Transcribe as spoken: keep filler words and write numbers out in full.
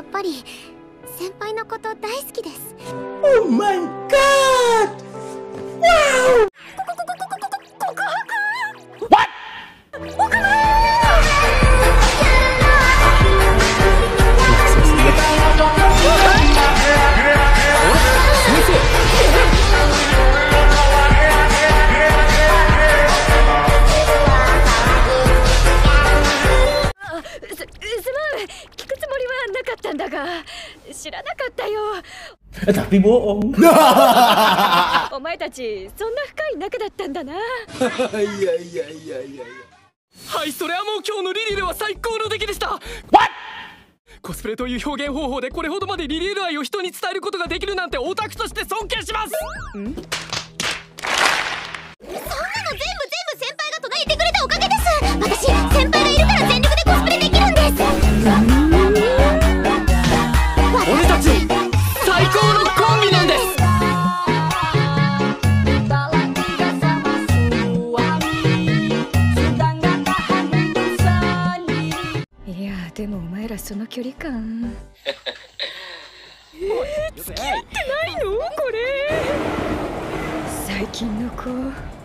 ぱり先輩のこと大好きです。 Oh my god! Wow! 告白 What? おかな聞くつもりはなかったんだが、知らなかったよ。 Tapi bohong. お前たちそんな深い仲だったんだな。いやいやいやいやいや。 はい、それはもう今日のリリルは最高の出来でした。 What? コスプレという表現方法でこれほどまでリリル愛を人に伝えることができるなんてオタクとして尊敬します。ん？ そんなの全部全部先輩が唱えてくれたおかげです。私先輩がいるから全力でコスプレできるんです。 俺たち最高のコンビなんです。 いやでもお前らその距離感えー、付き合ってないのこれ。最近の子